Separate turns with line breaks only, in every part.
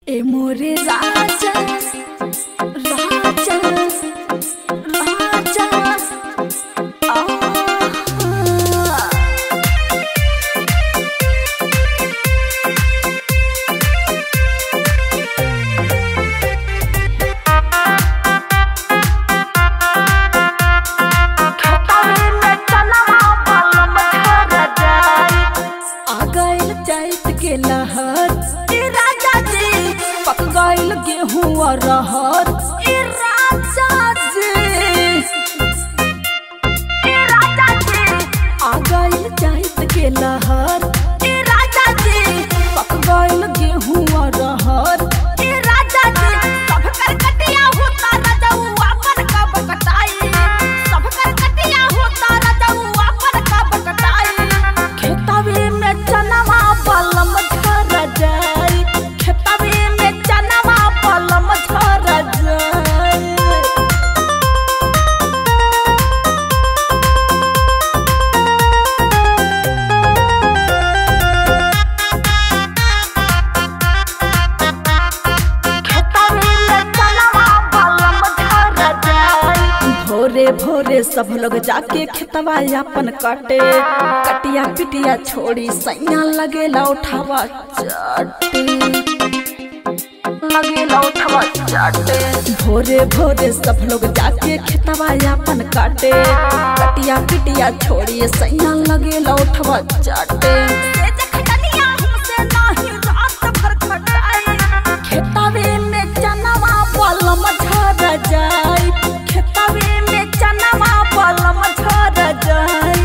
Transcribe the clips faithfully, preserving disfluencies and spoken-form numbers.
ए मोरे राजा राजा राजा आ गेहूं और रहर ए राजा जी ए राजा जी आ गइल जाइत के लहर ए राजा जी पक गइल गेहूं और रहर ए राजा जी सब कर कटिया होता रजौआ पर कब कटाई सब कर कटिया होता रजौआ पर कब कटाई खेतवे में चनवा बलम झर जाई खेतवे में चनवा बलम झर जाई खेतवे में चनवा बलम झर जाई भोरे भोरे सब लोग जाके खेतवा अपन काटे कटिया पिटिया छोड़ी सैया लगेला उठावा चाटे लगेला उठावा चाटे भोरे भोरे सब लोग जाके खेतवा अपन काटे कटिया पिटिया छोड़ी सैया लगेला उठावा चाटे खेतवे में चनवा बलम झर जाई खेतवे में चनवा बलम झर जाई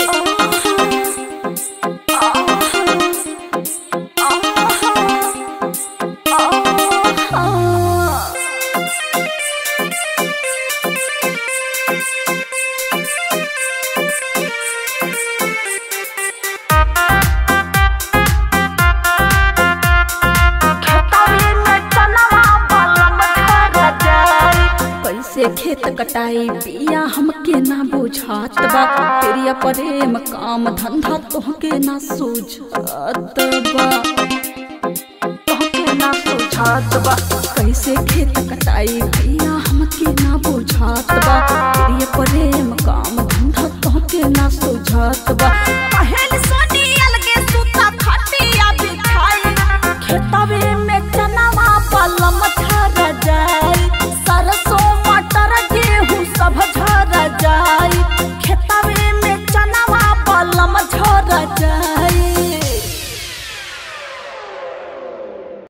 कैसे खेत कटाई बिया हमके ना बुझात बा प्रिय प्रेम काम धंधा तोहके ना सूझात बा तोहके ना सूझात बा कैसे खेत कटाई बिया हमके ना बुझात बा प्रिय प्रेम काम धंधा तोहके ना सूझात बा पहल सोनिया